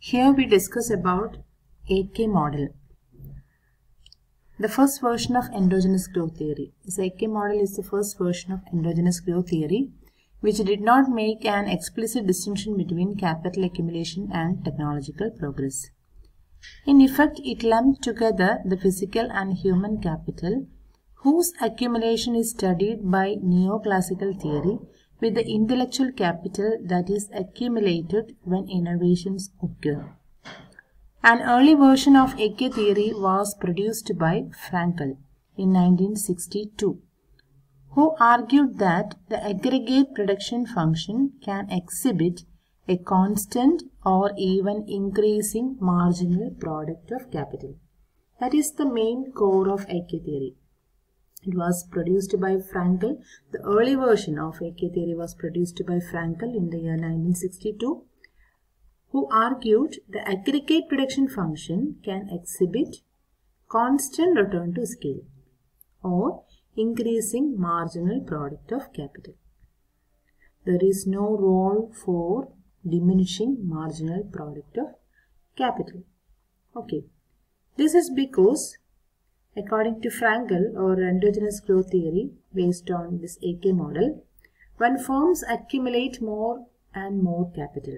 Here we discuss about AK model. The first version of endogenous growth theory. This AK model is the first version of endogenous growth theory which did not make an explicit distinction between capital accumulation and technological progress. In effect, it lumped together the physical and human capital whose accumulation is studied by neoclassical theory with the intellectual capital that is accumulated when innovations occur. An early version of AK theory was produced by Fraenkel in 1962, who argued that the aggregate production function can exhibit a constant or even increasing marginal product of capital. That is the main core of AK theory. It was produced by Fraenkel. The early version of AK theory was produced by Fraenkel in the year 1962, who argued the aggregate production function can exhibit constant return to scale or increasing marginal product of capital. There is no role for diminishing marginal product of capital. Okay, this is because according to Fraenkel or endogenous growth theory based on this AK model, when firms accumulate more and more capital,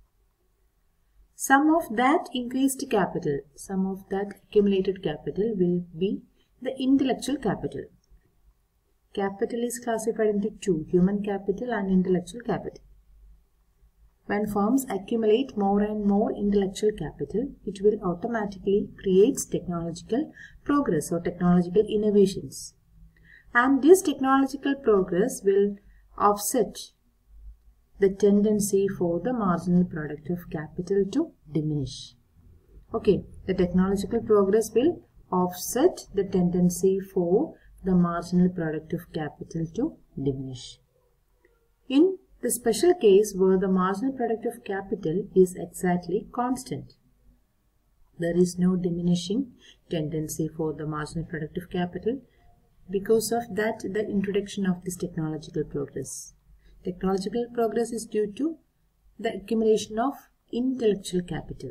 some of that increased capital, some of that accumulated capital will be the intellectual capital. Capital is classified into two, human capital and intellectual capital. When firms accumulate more and more intellectual capital, it will automatically create technological progress or technological innovations. And this technological progress will offset the tendency for the marginal product of capital to diminish. Okay, the technological progress will offset the tendency for the marginal product of capital to diminish. In the special case where the marginal product of capital is exactly constant, there is no diminishing tendency for the marginal product of capital. Because of that, the introduction of this technological progress. Technological progress is due to the accumulation of intellectual capital.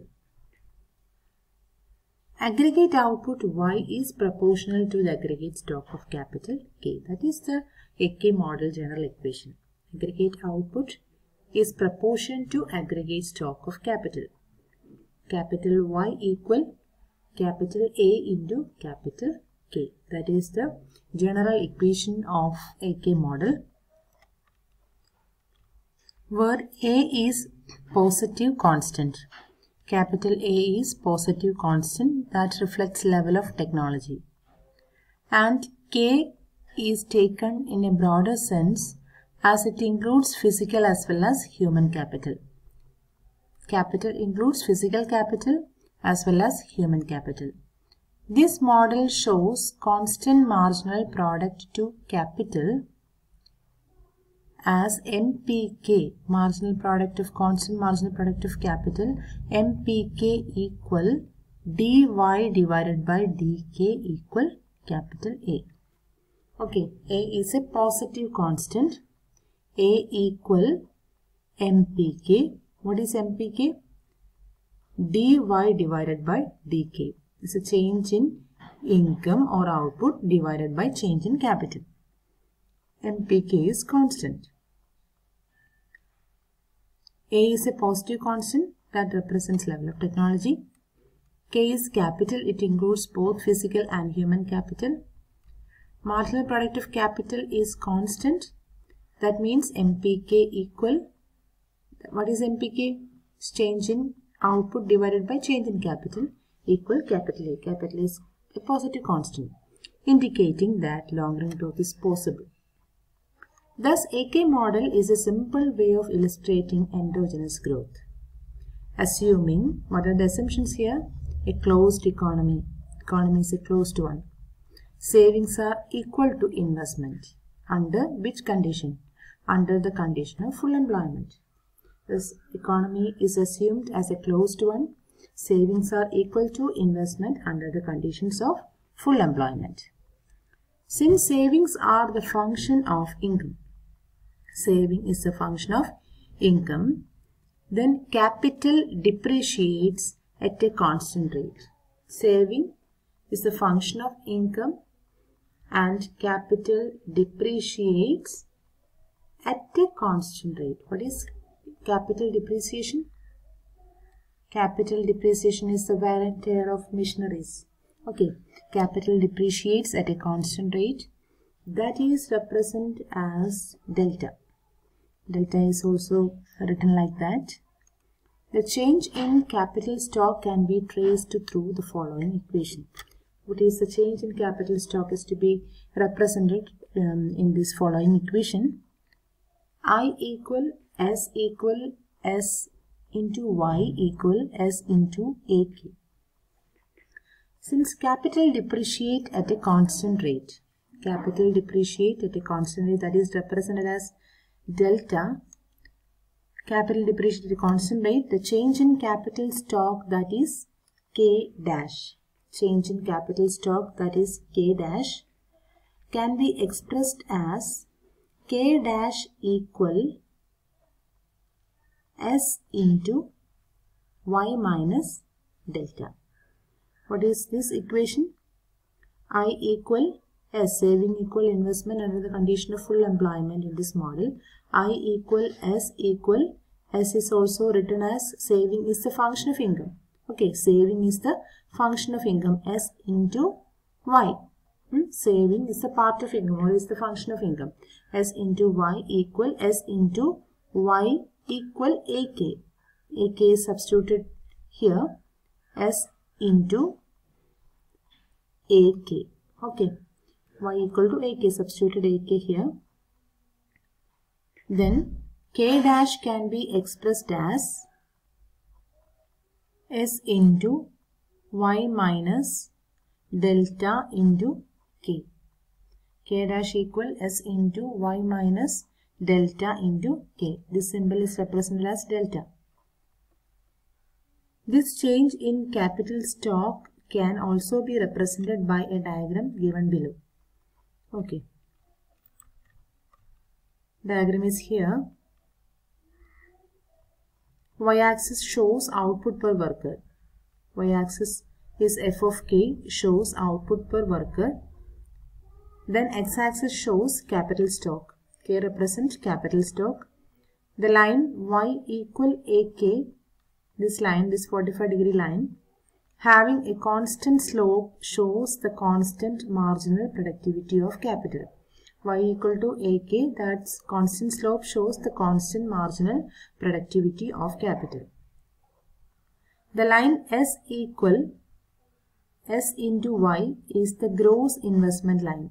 Aggregate output Y is proportional to the aggregate stock of capital K. That is the AK model general equation. Aggregate output is proportion to aggregate stock of capital. Capital Y equal capital A into capital K. That is the general equation of AK model, where A is positive constant. Capital A is positive constant that reflects level of technology. And K is taken in a broader sense as it includes physical as well as human capital. Capital includes physical capital as well as human capital. This model shows constant marginal product to capital as MPK, marginal product of constant marginal product of capital, MPK equal dy divided by dk equal capital A. Okay, A is a positive constant. A equal MPK. What is MPK? dy divided by dk. It's a change in income or output divided by change in capital. MPK is constant. A is a positive constant that represents level of technology. K is capital. It includes both physical and human capital. Marginal product of capital is constant. That means MPK equal, what is MPK? It's change in output divided by change in capital equal capital A. Capital is a positive constant, indicating that long-run growth is possible. Thus, AK model is a simple way of illustrating endogenous growth. Assuming, what are the assumptions here? A closed economy. Economy is a closed one. Savings are equal to investment. Under which condition? Under the condition of full employment. This economy is assumed as a closed one. Savings are equal to investment under the conditions of full employment. Since savings are the function of income, saving is a function of income, Then capital depreciates at a constant rate. Saving is a function of income and capital depreciates at a constant rate. What is capital depreciation? Capital depreciation is the wear and tear of machineries. Okay, capital depreciates at a constant rate. That is represented as delta. Delta is also written like that. The change in capital stock can be traced through the following equation. What is the change in capital stock is to be represented in this following equation. I equal S into Y equal S into AK. Since capital depreciate at a constant rate, that is represented as delta. Capital depreciate at a constant rate, the change in capital stock, that is K dash. Change in capital stock, that is K dash, can be expressed as K dash equal S into Y minus delta. What is this equation? I equal S, saving equal investment under the condition of full employment in this model. I equal S is also written as saving is the function of income. Okay, saving is the function of income, S into Y. Saving is the part of income, or is the function of income. S into Y equal S into Y equal AK. AK is substituted here. S into AK. Okay. Y equal to AK, substituted AK here. Then K dash can be expressed as S into Y minus delta into K. K dash equal S into Y minus delta into K. This symbol is represented as delta. This change in capital stock can also be represented by a diagram given below. Okay. Diagram is here. Y-axis shows output per worker. Y-axis is f of k, shows output per worker. Then x-axis shows capital stock. K represents capital stock. The line y equal ak, this line, this 45-degree line, having a constant slope shows the constant marginal productivity of capital. Y equal to AK, that's constant slope shows the constant marginal productivity of capital. The line S equal S into Y is the gross investment line.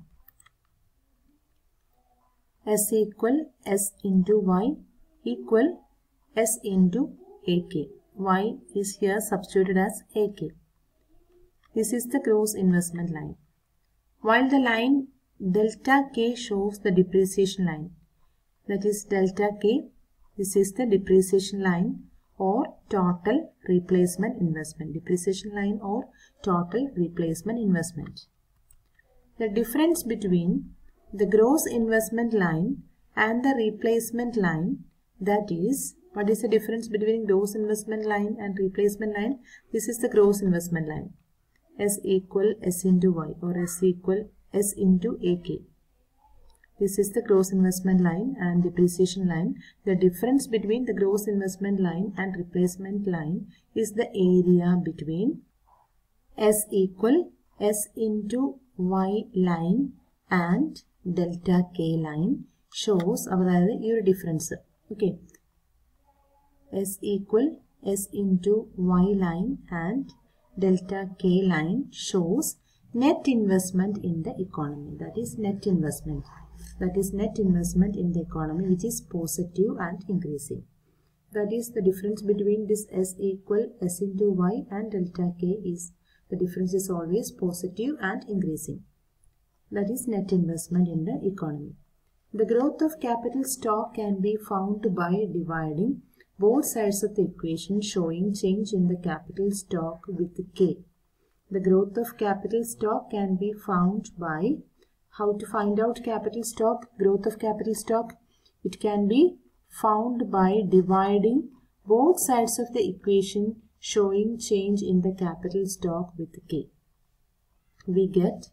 S equal S into Y equal S into AK. Y is here substituted as AK. This is the gross investment line. While the line delta K shows the depreciation line. That is delta K. This is the depreciation line or total replacement investment. Depreciation line or total replacement investment. The difference between the gross investment line and the replacement line, that is, what is the difference between gross investment line and replacement line? This is the gross investment line. S equal S into Y, or S equal S into AK. This is the gross investment line and depreciation line. The difference between the gross investment line and replacement line is the area between S equal S into Y line and delta K line shows our difference. Okay. S equal S into Y line and delta K line shows net investment in the economy. That is net investment. That is net investment in the economy, which is positive and increasing. That is the difference between this S equal S into Y and delta K is the difference is always positive and increasing. That is net investment in the economy. The growth of capital stock can be found by dividing both sides of the equation showing change in the capital stock with K. The growth of capital stock can be found by, how to find out capital stock, growth of capital stock? It can be found by dividing both sides of the equation showing change in the capital stock with K. We get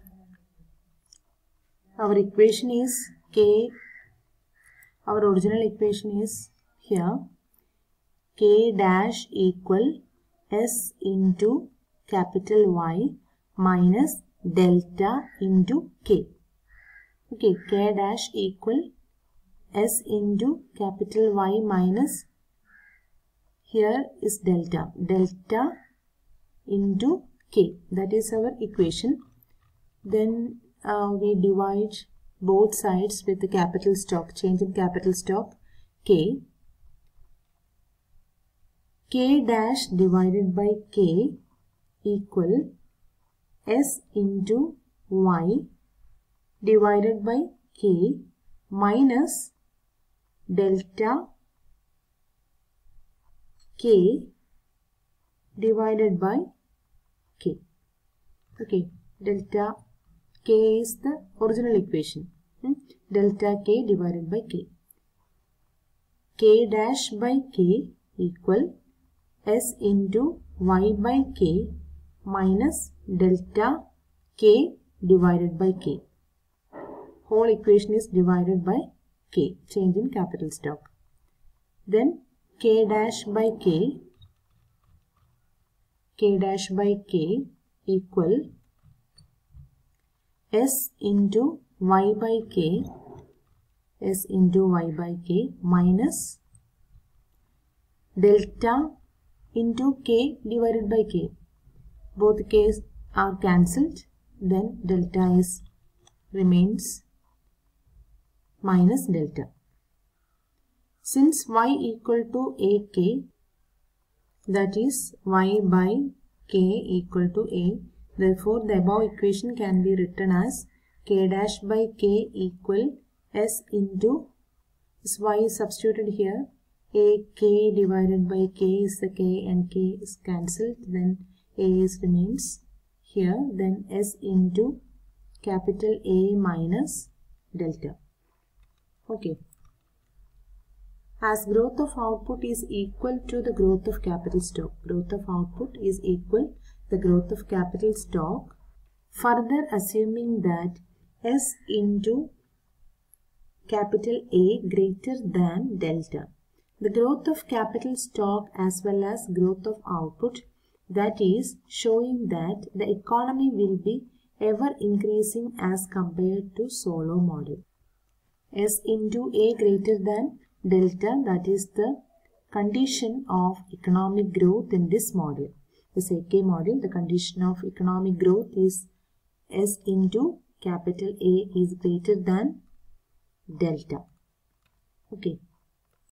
our equation is K, our original equation is here, K dash equal S into capital Y minus delta into K. Okay, K dash equal S into capital Y minus, here is delta, delta into K. That is our equation. Then we divide both sides with the capital stock, change in capital stock K. K dash divided by K equal S into Y divided by K minus delta K divided by K. Okay, delta K is the original equation. Delta K divided by K. K dash by K equal S into Y by K minus delta K divided by K. Whole equation is divided by K, change in capital stock. Then K dash by K equal S into Y by K, S into Y by K minus delta into K divided by K. Both K's are cancelled, then delta remains minus delta. Since Y equal to AK, that is Y by K equal to A, therefore the above equation can be written as K dash by K equal S into, this Y is substituted here, AK divided by K is the K and K is cancelled, then A remains here, then S into capital A minus delta. Okay. As growth of output is equal to the growth of capital stock, growth of output is equal the growth of capital stock, further assuming that S into capital A greater than delta, the growth of capital stock as well as growth of output, that is showing that the economy will be ever increasing as compared to Solow model. S into A greater than delta, that is the condition of economic growth in this model. This AK model, the condition of economic growth is S into capital A is greater than delta. Okay.